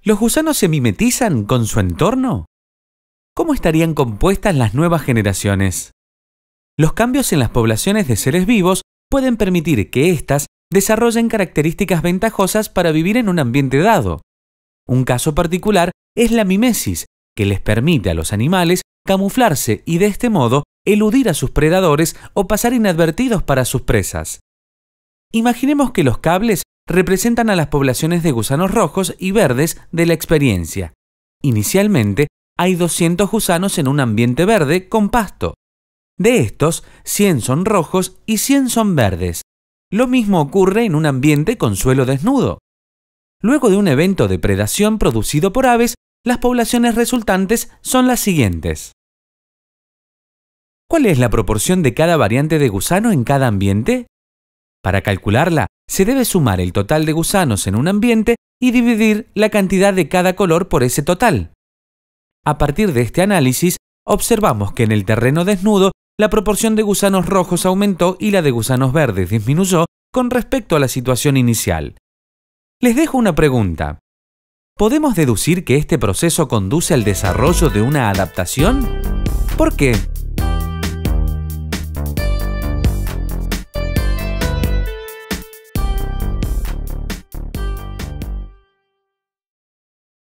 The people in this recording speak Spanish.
¿Los gusanos se mimetizan con su entorno? ¿Cómo estarían compuestas las nuevas generaciones? Los cambios en las poblaciones de seres vivos pueden permitir que éstas desarrollen características ventajosas para vivir en un ambiente dado. Un caso particular es la mimesis, que les permite a los animales camuflarse y de este modo eludir a sus predadores o pasar inadvertidos para sus presas. Imaginemos que los cables representan a las poblaciones de gusanos rojos y verdes de la experiencia. Inicialmente, hay 200 gusanos en un ambiente verde con pasto. De estos, 100 son rojos y 100 son verdes. Lo mismo ocurre en un ambiente con suelo desnudo. Luego de un evento de predación producido por aves, las poblaciones resultantes son las siguientes. ¿Cuál es la proporción de cada variante de gusano en cada ambiente? Para calcularla, se debe sumar el total de gusanos en un ambiente y dividir la cantidad de cada color por ese total. A partir de este análisis, observamos que en el terreno desnudo la proporción de gusanos rojos aumentó y la de gusanos verdes disminuyó con respecto a la situación inicial. Les dejo una pregunta. ¿Podemos deducir que este proceso conduce al desarrollo de una adaptación? ¿Por qué?